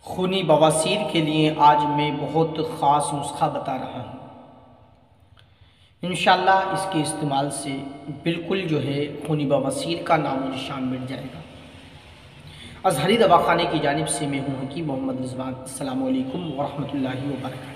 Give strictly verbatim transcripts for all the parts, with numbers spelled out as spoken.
खूनी बवासीर के लिए आज मैं बहुत ख़ास नुस्खा बता रहा हूँ। इंशाअल्लाह इसके इस्तेमाल से बिल्कुल जो है खूनी बवासीर का नामो निशान मिट जाएगा। अज़हरी दवाखाने की जानिब से मैं हूँ हकीम मोहम्मद रिज़वान। अस्सलामु अलैकुम व रहमतुल्लाहि व बरकातहू।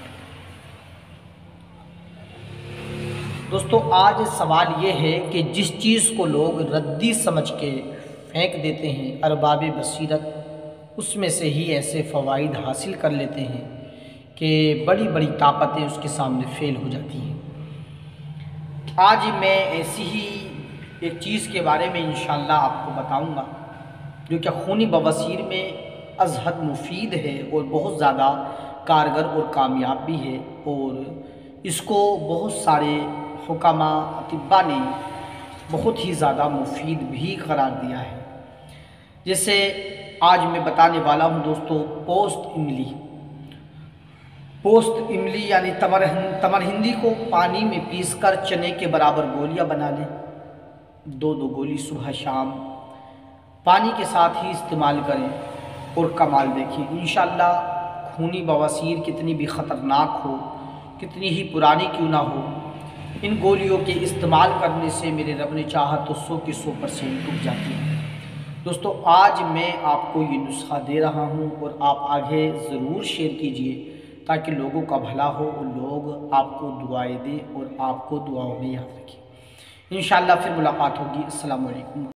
दोस्तों, आज सवाल ये है कि जिस चीज़ को लोग रद्दी समझ के फेंक देते हैं, अरबाब बसीरत उसमें से ही ऐसे फ़वाइद हासिल कर लेते हैं कि बड़ी बड़ी ताकतें उसके सामने फ़ेल हो जाती हैं। आज मैं ऐसी ही एक चीज़ के बारे में इंशाअल्लाह आपको बताऊंगा जो कि खूनी बवासीर में अज़हद मुफीद है और बहुत ज़्यादा कारगर और कामयाब भी है, और इसको बहुत सारे हुकामा अतिब्बा ने बहुत ही ज़्यादा मुफीद भी करार दिया है। जैसे आज मैं बताने वाला हूँ दोस्तों, पोस्त इमली। पोस्त इमली यानी तमर तमर हिंदी को पानी में पीसकर चने के बराबर गोलियां बना लें। दो दो गोली सुबह शाम पानी के साथ ही इस्तेमाल करें और कमाल देखिए। इंशाअल्लाह खूनी बवासीर कितनी भी ख़तरनाक हो, कितनी ही पुरानी क्यों ना हो, इन गोलियों के इस्तेमाल करने से मेरे रब ने चाहा तो सौ की सौ परसेंट रुक जाती है। दोस्तों, आज मैं आपको ये नुस्खा दे रहा हूँ और आप आगे ज़रूर शेयर कीजिए ताकि लोगों का भला हो और लोग आपको दुआएं दें और आपको दुआओं में याद रखें। इंशाअल्लाह फिर मुलाकात होगी। अस्सलामु अलैकुम।